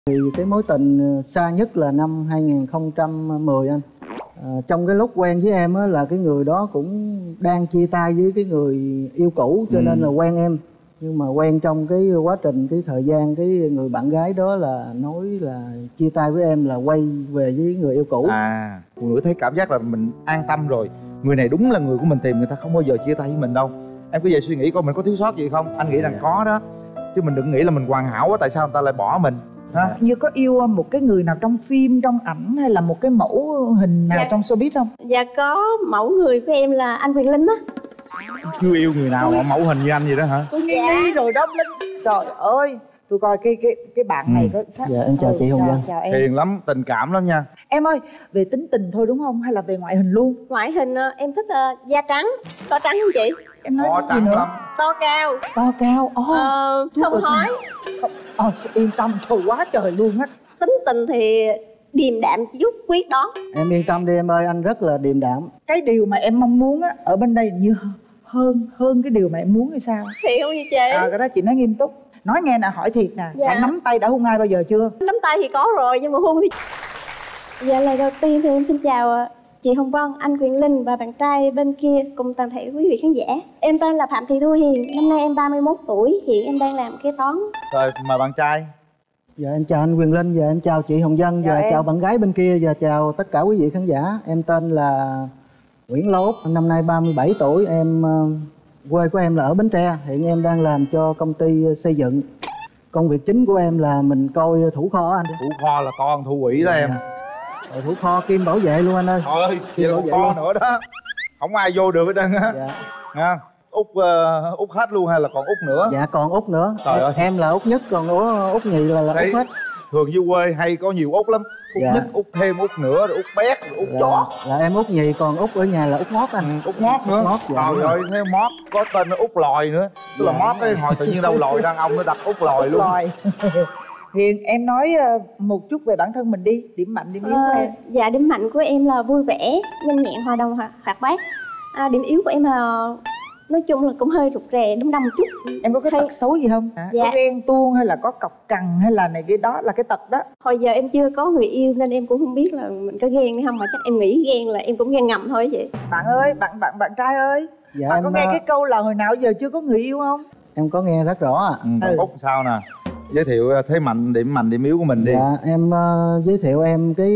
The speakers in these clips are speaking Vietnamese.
Thì cái mối tình xa nhất là năm 2010 anh. Trong cái lúc quen với em á là cái người đó cũng đang chia tay với cái người yêu cũ cho nên là quen em. Nhưng mà quen trong cái quá trình cái thời gian cái người bạn gái đó là nói là chia tay với em là quay về với người yêu cũ. Phụ nữ thấy cảm giác là mình an tâm rồi, người này đúng là người của mình tìm, người ta không bao giờ chia tay với mình đâu. Em cứ về suy nghĩ coi mình có thiếu sót gì không. Anh nghĩ rằng có đó, chứ mình đừng nghĩ là mình hoàn hảo quá tại sao người ta lại bỏ mình ha. Như có yêu một cái người nào trong phim, trong ảnh hay là một cái mẫu hình nào trong showbiz không? Dạ có, mẫu người của em là anh Quyền Linh á. Chưa yêu người nào mà mẫu hình như anh vậy đó hả? Tôi nghi rồi đó Linh. Trời ơi, tôi coi cái bạn này có sắc. Dạ em chào chị Hồng Vân. Chào em. Hiền lắm, tình cảm lắm nha. Em ơi, về tính tình thôi đúng không? Hay là về ngoại hình luôn? Ngoại hình em thích da trắng, to trắng không chị? Em nói To gì trắng nữa? lắm. To cao. To cao. Không hói. Yên tâm, trời quá trời luôn á. Tính tình thì điềm đạm chút, quyết đoán. Em yên tâm đi em ơi, anh rất là điềm đạm. Cái điều mà em mong muốn á ở bên đây như hơn cái điều mà em muốn hay sao? Thiệt không như chị? Cái đó chị nói nghiêm túc. Nói nghe nè, hỏi thiệt nè. Dạ. Bạn nắm tay đã hôn ai bao giờ chưa? Nắm tay thì có rồi nhưng mà hôn thì... Dạ lời đầu tiên thì em xin chào chị Hồng Vân, anh Quyền Linh và bạn trai bên kia cùng toàn thể quý vị khán giả. Em tên là Phạm Thị Thu Hiền, năm nay em 31 tuổi, hiện em đang làm kế toán. Rồi mời bạn trai. Dạ em chào anh Quyền Linh, dạ em chào chị Hồng Vân, dạ chào bạn gái bên kia, và chào tất cả quý vị khán giả. Em tên là Nguyễn Lốt, năm nay 37 tuổi, em quê của em là ở Bến Tre, hiện em đang làm cho công ty xây dựng. Công việc chính của em là mình coi thủ kho anh. Thủ kho là con thu quỷ đó em. Rồi thủ kho kim bảo vệ luôn anh ơi. Trời ơi, vậy là con nữa đó. Không ai vô được hết trơn á. Dạ. Nha. Út hết luôn hay là còn út nữa? Dạ còn út nữa. Trời ơi. Em là út nhất, còn út nhì là út hết. Thường dưới quê hay có nhiều út lắm. Út nhất, út thêm, út nữa, rồi út bét, rồi út chó. Là em út nhì, còn út ở nhà là út mót anh. Út mót nữa. Mót, dạ. Trời ơi, thêm mót có tên nó út lòi nữa. Tức là mót cái hồi tự nhiên đâu lòi đàn ông nó đặt út lòi luôn. Hiền, em nói một chút về bản thân mình đi, điểm mạnh, điểm yếu của em. Dạ điểm mạnh của em là vui vẻ, nhanh nhẹn, hòa đồng, hoạt bát. Điểm yếu của em là nói chung là cũng hơi rụt rè, đâm đâm một chút. Em có cái tật xấu gì không? Dạ. Có ghen tuông hay là có cọc cằn hay là này cái đó là cái tật đó? Hồi giờ em chưa có người yêu nên em cũng không biết là mình có ghen hay không, mà chắc em nghĩ ghen là em cũng ghen ngầm thôi chị. Bạn ơi, bạn trai ơi, dạ, bạn em có nghe cái câu là hồi nào giờ chưa có người yêu không? Em có nghe rất rõ ạ. Út sao nè? Giới thiệu thế mạnh, điểm yếu của mình đi. Dạ em giới thiệu em cái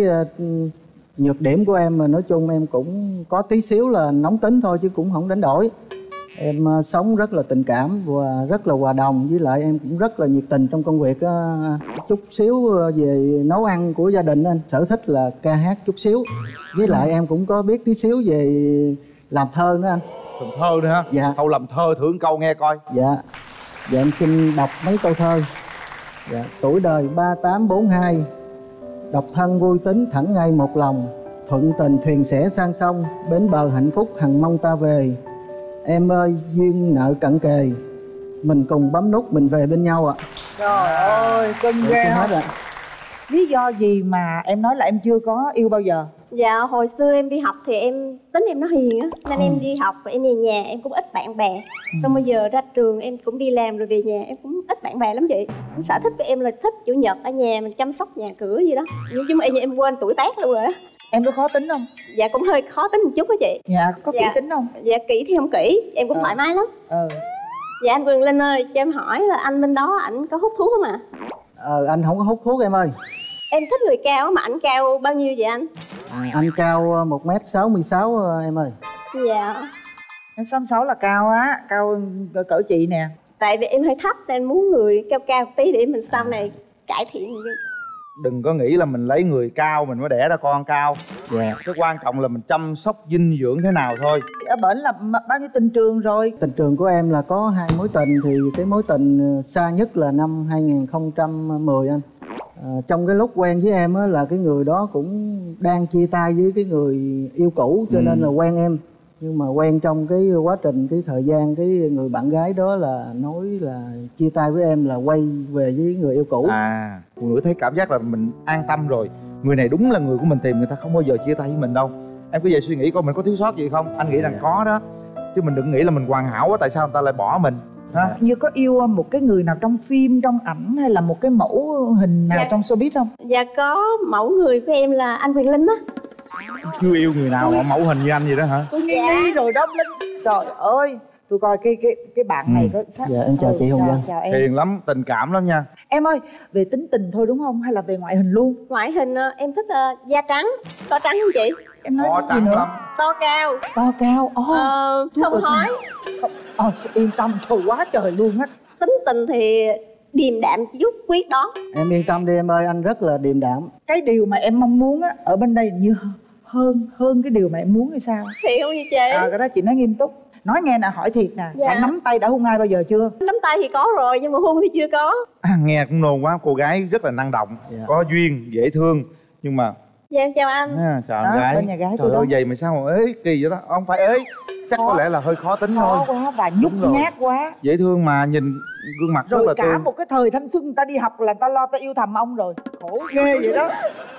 nhược điểm của em, mà nói chung em cũng có tí xíu là nóng tính thôi chứ cũng không đánh đổi. Em sống rất là tình cảm và rất là hòa đồng, với lại em cũng rất là nhiệt tình trong công việc. Chút xíu về nấu ăn của gia đình anh, sở thích là ca hát chút xíu, với lại em cũng có biết tí xíu về làm thơ nữa anh. Làm thơ nữa hả? Dạ. Câu làm thơ thử câu nghe coi. Dạ. Dạ em xin đọc mấy câu thơ. Dạ. Tuổi đời 3842, độc thân vui tính thẳng ngay một lòng, thuận tình thuyền sẽ sang sông, bến bờ hạnh phúc hằng mong ta về. Em ơi duyên nợ cận kề, mình cùng bấm nút mình về bên nhau ạ. Trời ơi, cưng ghê không? Lý do gì mà em nói là em chưa có yêu bao giờ? Dạ hồi xưa em đi học thì em tính em nó hiền á, nên em đi học và em về nhà em cũng ít bạn bè. Xong bây giờ ra trường em cũng đi làm rồi về nhà em cũng ít bạn bè lắm chị. Sở thích của em là thích chủ nhật ở nhà mình chăm sóc nhà cửa gì đó. Nhưng mà em quên tuổi tác luôn rồi á. Em có khó tính không? Dạ cũng hơi khó tính một chút á chị. Dạ, có kỹ tính không? Dạ kỹ thì không kỹ, em cũng thoải mái lắm. Dạ anh Quyền Linh ơi, cho em hỏi là anh bên đó ảnh có hút thuốc không ạ? Anh không có hút thuốc em ơi. Em thích người cao mà ảnh cao bao nhiêu vậy anh? Anh cao 1m66 em ơi. Dạ. 1m66 là cao á, cao cỡ chị nè. Tại vì em hơi thấp nên muốn người cao cao một tí để mình sau này cải thiện. Đừng có nghĩ là mình lấy người cao mình mới đẻ ra con cao. Cái quan trọng là mình chăm sóc dinh dưỡng thế nào thôi. Ở bển là bao nhiêu tình trường rồi? Tình trường của em là có 2 mối tình, thì cái mối tình xa nhất là năm 2010 anh. Trong cái lúc quen với em á là cái người đó cũng đang chia tay với cái người yêu cũ cho nên là quen em. Nhưng mà quen trong cái quá trình cái thời gian cái người bạn gái đó là nói là chia tay với em là quay về với người yêu cũ. Phụ nữ thấy cảm giác là mình an tâm rồi, người này đúng là người của mình tìm, người ta không bao giờ chia tay với mình đâu. Em cứ về suy nghĩ coi mình có thiếu sót gì không. Anh nghĩ rằng có đó, chứ mình đừng nghĩ là mình hoàn hảo quá tại sao người ta lại bỏ mình Hả? Như có yêu một cái người nào trong phim, trong ảnh hay là một cái mẫu hình nào trong showbiz không? Dạ có, mẫu người của em là anh Quyền Linh á. Chưa yêu người nào mà mẫu hình như anh vậy đó hả? Tôi nghi rồi đó Linh. Trời ơi, tôi coi cái bạn này có sát. Dạ em chào chị Hồng Vân. Chào em. Hiền lắm, tình cảm lắm nha. Em ơi, về tính tình thôi đúng không? Hay là về ngoại hình luôn? Ngoại hình em thích da trắng, to trắng không chị? Em nói Có gì trắng nữa? lắm. To cao, To cao. không hói. Yên tâm, trời quá trời luôn á. Tính tình thì điềm đạm chút, quyết đoán. Em yên tâm đi em ơi, anh rất là điềm đạm. Cái điều mà em mong muốn á ở bên đây như hơn cái điều mà em muốn hay sao? Thiệt không vậy chị? Cái đó chị nói nghiêm túc. Nói nghe nè, hỏi thiệt nè. Dạ. Bạn nắm tay đã hôn ai bao giờ chưa? Nắm tay thì có rồi nhưng mà hôn thì chưa có. Nghe cũng nôn quá, cô gái rất là năng động, Dạ. có duyên, dễ thương. Nhưng mà Dạ em chào anh. chào Đó, em gái. bên nhà gái Trời tôi đó. ơi, vậy mà sao mà ế kỳ vậy đó? Không phải ế, chắc có lẽ là hơi khó tính thôi. Khó quá và nhút Đúng rồi. nhát quá. Dễ thương mà, nhìn gương mặt rất Rồi là cả tươi. một cái thời thanh xuân người ta đi học là ta lo ta yêu thầm ông rồi. Khổ ghê vậy đó.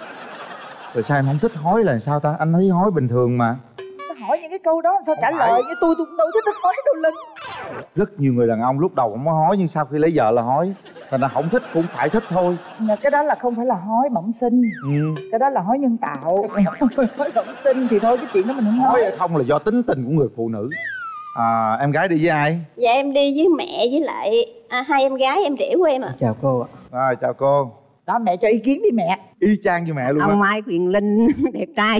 Rồi sao em không thích hói là sao ta? Anh thấy hói bình thường mà. Ta hỏi những cái câu đó sao trả Không phải. lời như tôi cũng đâu thích nói đâu Linh. Rất nhiều người đàn ông lúc đầu không có hói, nhưng sau khi lấy vợ là hói. Thành ra không thích cũng phải thích thôi. Mà cái đó là không phải là hói bẩm sinh. Cái đó là hói nhân tạo. Hói bẩm sinh thì thôi cái chuyện đó mình không Hói nói. hay không là do tính tình của người phụ nữ. Em gái đi với ai? Dạ em đi với mẹ với lại hai em gái em rể của em ạ. Chào cô ạ. Chào cô. Đó mẹ cho ý kiến đi mẹ. Y chang như mẹ luôn á. Ông Mai Quyền Linh đẹp trai,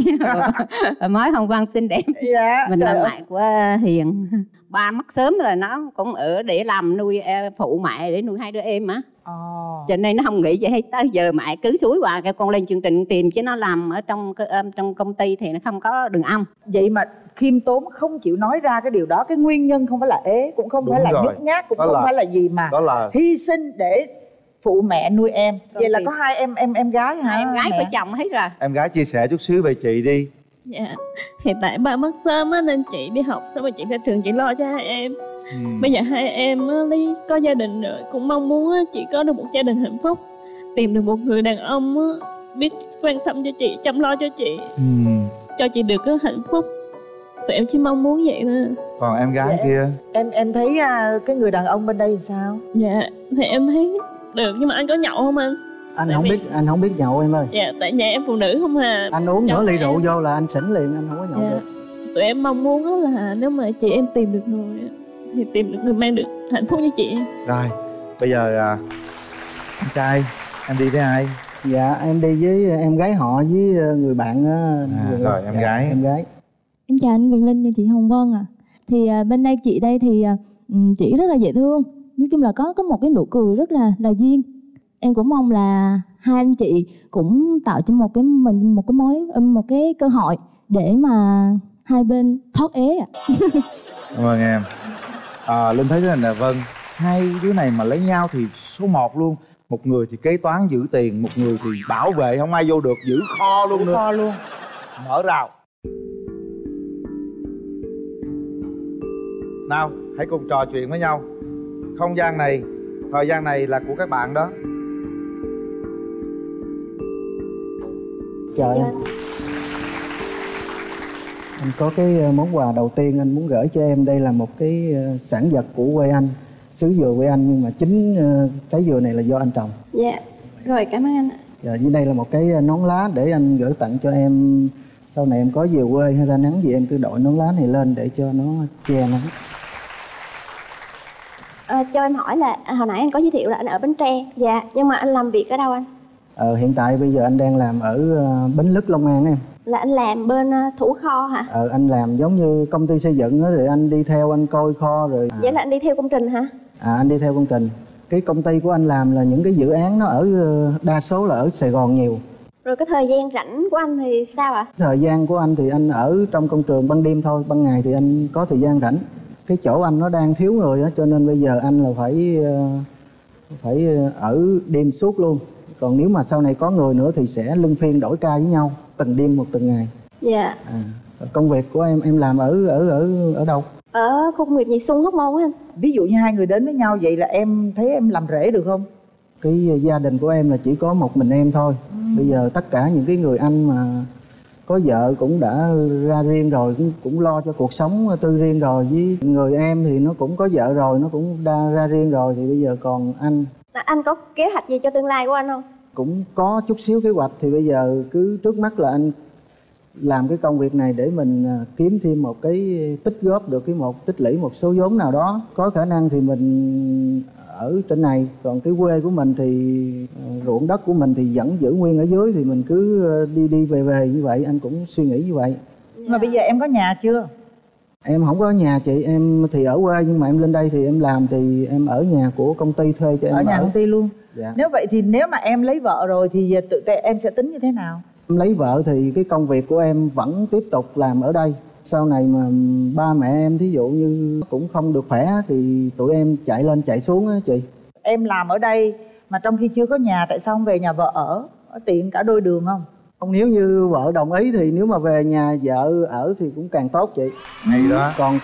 mới Hồng Vân xinh đẹp. Dạ. Mình là trời ơi. mẹ của Hiền. Ba mất sớm rồi, nó cũng ở để làm nuôi phụ mẹ để nuôi hai đứa em á. Cho nên nó không nghĩ vậy, tới giờ mẹ cứ suối qua kêu con lên chương trình tìm, chứ nó làm ở trong công ty thì nó không có đường âm. Vậy mà khiêm tốn không chịu nói ra cái điều đó. Cái nguyên nhân không phải là ế, cũng không Đúng phải là rồi. nhút nhát, cũng Đó không là- phải là gì mà Đó là hy sinh để phụ mẹ nuôi em. Vậy là thì- có hai em gái hả? Hai em gái mẹ? có chồng hết rồi. em gái chia sẻ chút xíu về chị đi. Dạ, hiện tại ba mất sớm á, nên chị đi học xong rồi chị ra trường chị lo cho hai em. Bây giờ hai em á, có gia đình rồi, cũng mong muốn á, chị có được một gia đình hạnh phúc, tìm được một người đàn ông á, biết quan tâm cho chị, chăm lo cho chị, cho chị được cái hạnh phúc. Tụi em chỉ mong muốn vậy thôi. Còn em gái Dạ. kia? Em thấy cái người đàn ông bên đây thì sao? Dạ, thì em thấy được, nhưng mà anh có nhậu không anh? Anh Tại không vì- biết, anh không biết nhậu em ơi. Dạ, tại nhà em phụ nữ không à. Anh uống nửa Chồng ly em. rượu vô là anh xỉn liền, anh không có nhậu Dạ. được. Tụi em mong muốn á là nếu mà chị em tìm được người á, thì tìm được người mang được hạnh phúc cho chị em. Rồi, bây giờ anh trai, em đi với ai? Dạ em đi với em gái họ với người bạn á. Rồi, em Dạ, gái. em gái. Em chào anh Quyền Linh và chị Hồng Vân ạ. Thì bên đây chị đây thì chị rất là dễ thương. Nói chung là có một cái nụ cười rất là duyên. Em cũng mong là hai anh chị cũng tạo cho mình một cái cơ hội để mà hai bên thoát ế ạ. Cảm ơn em. Linh thấy thế này nè Vân, hai đứa này mà lấy nhau thì số 1 luôn. Một người thì kế toán giữ tiền, một người thì bảo vệ không ai vô được, giữ kho luôn nữa. Kho luôn. Mở rào. Nào, hãy cùng trò chuyện với nhau. Không gian này, thời gian này là của các bạn đó. Chào em. Anh có cái món quà đầu tiên anh muốn gửi cho em. Đây là một cái sản vật của quê anh, xứ dừa quê anh, nhưng mà chính trái dừa này là do anh trồng. Dạ, rồi cảm ơn anh ạ. Và dưới đây là một cái nón lá để anh gửi tặng cho em. Sau này em có về quê hay ra nắng gì em cứ đội nón lá này lên để cho nó che nắng. Cho em hỏi là hồi nãy anh có giới thiệu là anh ở Bến Tre. Dạ, nhưng mà anh làm việc ở đâu anh? Hiện tại bây giờ anh đang làm ở Bến Lức, Long An em. Là anh làm bên thủ kho hả? Anh làm giống như công ty xây dựng đó, rồi anh đi theo anh coi kho rồi. Vậy là anh đi theo công trình hả? Anh đi theo công trình. Cái công ty của anh làm là những cái dự án nó ở đa số là ở Sài Gòn nhiều. Rồi cái thời gian rảnh của anh thì sao ạ? Thời gian của anh thì anh ở trong công trường ban đêm thôi, ban ngày thì anh có thời gian rảnh. Cái chỗ anh nó đang thiếu người á, cho nên bây giờ anh là phải ở đêm suốt luôn. Còn nếu mà sau này có người nữa thì sẽ luân phiên đổi ca với nhau, từng đêm một từng ngày. Dạ. Công việc của em làm ở đâu? Ở khu công nghiệp Nhị Xuân, Hóc Môn á anh. Ví dụ như hai người đến với nhau vậy là em thấy em làm rể được không? Cái gia đình của em là chỉ có một mình em thôi. Bây giờ tất cả những cái người anh mà có vợ cũng đã ra riêng rồi, cũng lo cho cuộc sống tư riêng rồi. Với người em thì nó cũng có vợ rồi, nó cũng đã ra riêng rồi. Thì bây giờ còn anh. Anh có kế hoạch gì cho tương lai của anh không? Cũng có chút xíu kế hoạch. Thì bây giờ cứ trước mắt là anh làm cái công việc này để mình kiếm thêm một cái tích góp được tích lũy một số vốn nào đó. Có khả năng thì mình ở trên này, còn cái quê của mình thì ruộng đất của mình thì vẫn giữ nguyên ở dưới, thì mình cứ đi về như vậy. Anh cũng suy nghĩ như vậy. Mà bây giờ em có nhà chưa? Em không có nhà chị, em thì ở quê nhưng mà em lên đây thì em làm, thì em ở nhà của công ty thuê cho em ở nhà công ty luôn. Dạ. Nếu vậy thì nếu mà em lấy vợ rồi thì em sẽ tính như thế nào? Em lấy vợ thì cái công việc của em vẫn tiếp tục làm ở đây. Sau này mà ba mẹ em thí dụ như cũng không được khỏe thì tụi em chạy lên chạy xuống á chị. Em làm ở đây mà trong khi chưa có nhà, tại sao không về nhà vợ ở tiện cả đôi đường không? Không, nếu như vợ đồng ý thì nếu mà về nhà vợ ở thì cũng càng tốt chị. Hay đó. Còn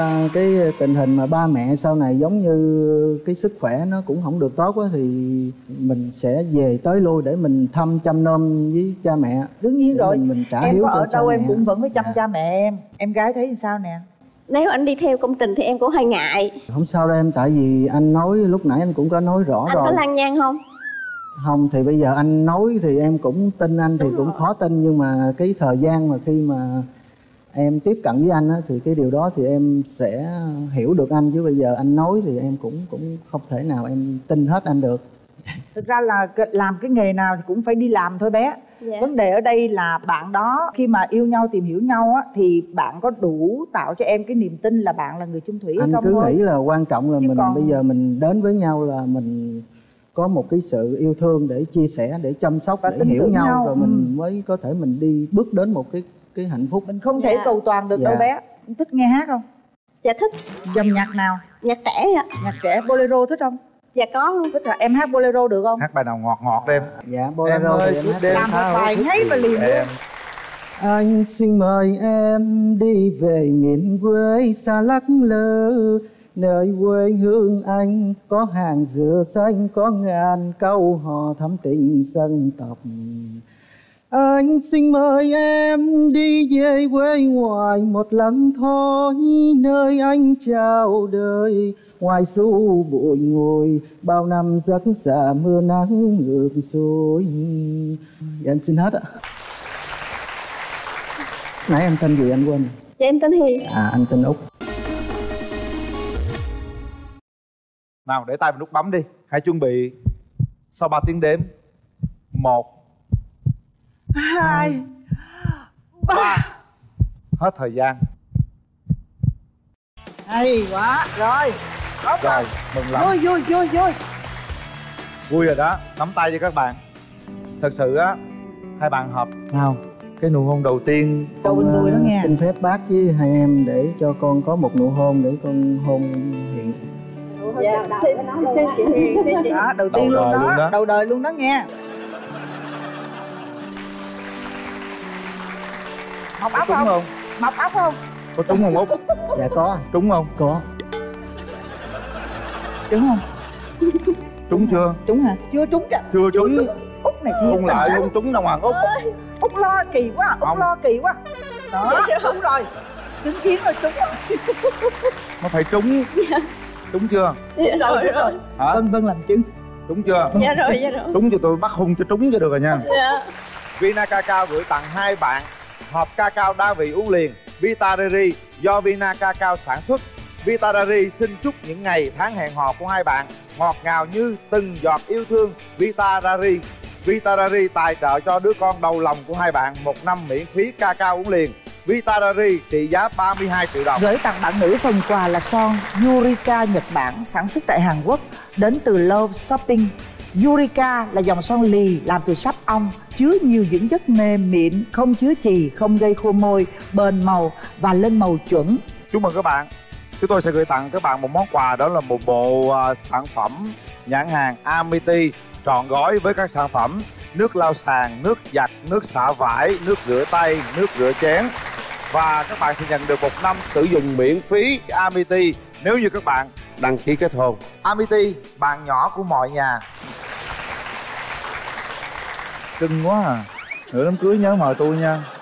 cái tình hình mà ba mẹ sau này giống như cái sức khỏe nó cũng không được tốt á, thì mình sẽ về tới lui để mình thăm chăm nom với cha mẹ. Đương nhiên rồi. Mình trả em hiếu có cho ở đâu em mẹ. cũng vẫn phải chăm cha mẹ em gái thấy sao nè? Nếu anh đi theo công trình thì em cũng hơi ngại. Không sao đâu em, tại vì anh nói lúc nãy anh cũng có nói rõ anh rồi. Anh có lăng nhăng không? Không, thì bây giờ anh nói thì em cũng tin anh thì cũng khó tin, nhưng mà cái thời gian mà khi mà em tiếp cận với anh á, thì cái điều đó thì em sẽ hiểu được anh, chứ bây giờ anh nói thì em cũng không thể nào em tin hết anh được. Thực ra là làm cái nghề nào thì cũng phải đi làm thôi bé. Dạ. Vấn đề ở đây là bạn đó khi mà yêu nhau tìm hiểu nhau á, thì bạn có đủ tạo cho em cái niềm tin là bạn là người chung thủy hay anh không cứ thôi. nghĩ là quan trọng là Chứ mình còn... bây giờ mình đến với nhau là mình có một cái sự yêu thương để chia sẻ, để chăm sóc, và để hiểu nhau. Rồi mình ừ. mới có thể mình đi bước đến một cái hạnh phúc. Mình không thể cầu toàn được đâu bé. Thích nghe hát không? Dạ thích. Dòng nhạc nào? Nhạc trẻ ạ. Nhạc trẻ, bolero thích không? Dạ có. Thích hả? Em hát bolero được không? Hát bài nào ngọt ngọt em. Dạ bolero em ơi, thì em hát. Làm một bài ngay và liền luôn. Anh xin mời em đi về miền quê xa lắc lơ, nơi quê hương anh có hàng dừa xanh, có ngàn câu hò thắm tình dân tộc. Anh xin mời em đi về quê ngoài một lần thôi, nơi anh chào đời ngoài xu bụi ngồi, bao năm giấc xa mưa nắng ngược xuôi. Dạ, anh xin hết ạ. Nãy em tên gì anh quên. Dạ em tên Hiền. Anh tên Út. Nào để tay vào nút bấm đi. Hãy chuẩn bị. Sau 3 tiếng đếm. 1 2 3. Hết thời gian. Hay quá. Rồi. Rồi, mừng lắm. Vui. Vui rồi đó. Nắm tay cho các bạn. Thật sự á, hai bạn hợp nào. Cái nụ hôn đầu tiên. Đầu bên tôi đó nghe. Xin phép bác với hai em để cho con có một nụ hôn để con hôn Hiền. Dạ, đó, đầu tiên luôn đó. Đầu đời luôn đó nghe. Mọc ốc không? Mọc ốc không? Có trúng không Út? Dạ có. Trúng không? Có. Trúng không? Trúng chưa? Trúng hả? Chưa trúng kìa. Chưa trúng. Út này thiệt. Hôn lại không trúng đâu mà Út. Út lo kỳ quá. Út lo kỳ quá. Đó, đúng rồi. Chứng kiến rồi trúng rồi. Nó phải trúng. Trúng chưa? Dạ rồi. Hả? Vân làm chứng. Trúng chưa? Dạ rồi. Trúng cho tôi bắt hung cho trúng cho được rồi nha. Dạ. Vina Cacao gửi tặng hai bạn hộp cacao đa vị uống liền Vita Rary do Vina Cacao sản xuất. Vita Rary xin chúc những ngày tháng hẹn hò của hai bạn ngọt ngào như từng giọt yêu thương. Vita Rary. Vita Rary tài trợ cho đứa con đầu lòng của hai bạn 1 năm miễn phí cacao uống liền. Vita Rary trị giá 32 triệu đồng. Gửi tặng bạn nữ phần quà là son Yurika Nhật Bản sản xuất tại Hàn Quốc, đến từ Love Shopping. Yurika là dòng son lì làm từ sáp ong, chứa nhiều dưỡng chất mềm mịn, không chứa chì, không gây khô môi, bền màu và lên màu chuẩn. Chúc mừng các bạn. Chúng tôi sẽ gửi tặng các bạn một món quà, đó là một bộ sản phẩm nhãn hàng Amity trọn gói với các sản phẩm nước lau sàn, nước giặt, nước xả vải, nước rửa tay, nước rửa chén. Và các bạn sẽ nhận được 1 năm sử dụng miễn phí Amity nếu như các bạn đăng ký kết hôn. Amity, bạn nhỏ của mọi nhà. Cưng quá à. Nửa đám cưới nhớ mời tôi nha.